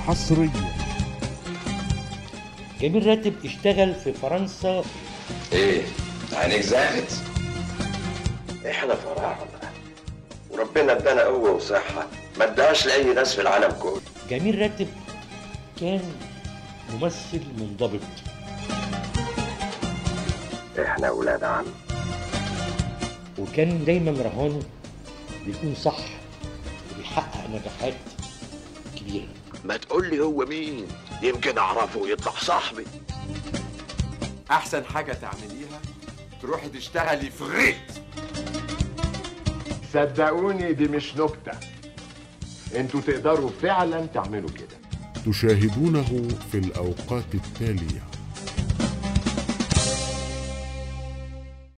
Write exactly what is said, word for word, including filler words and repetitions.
حصريا. جميل راتب اشتغل في فرنسا. ايه عينيك زاغت؟ احنا فراعنه وربنا ادانا قوه وصحه ما اداهاش لاي ناس في العالم كله. جميل راتب كان ممثل منضبط. احنا اولاد عم. وكان دايما رهانه بيكون صح وبيحقق نجاحات كبيره. ما تقول لي هو مين يمكن اعرفه ويطلع صاحبي. احسن حاجه تعمليها تروحي تشتغلي في غيط. صدقوني دي مش نكته، انتوا تقدروا فعلا تعملوا كده. تشاهدونه في الأوقات التالية.